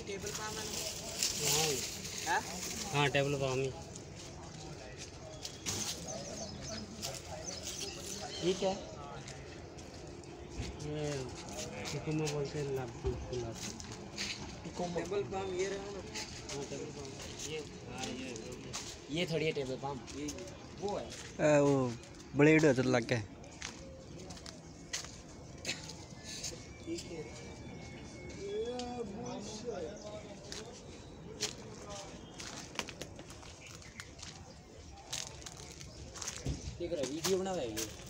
Table palm है हाँ हाँ टेबल पाम ही ठीक है। ये हुकुम बोलते हैं टेबल पाम ये रहा ना। हाँ टेबल पाम ये हाँ ये थोड़ी है टेबल पाम, ये वो है वो ब्लेड है तो लग गया। देख रहा वीडियो बना रहा है ये।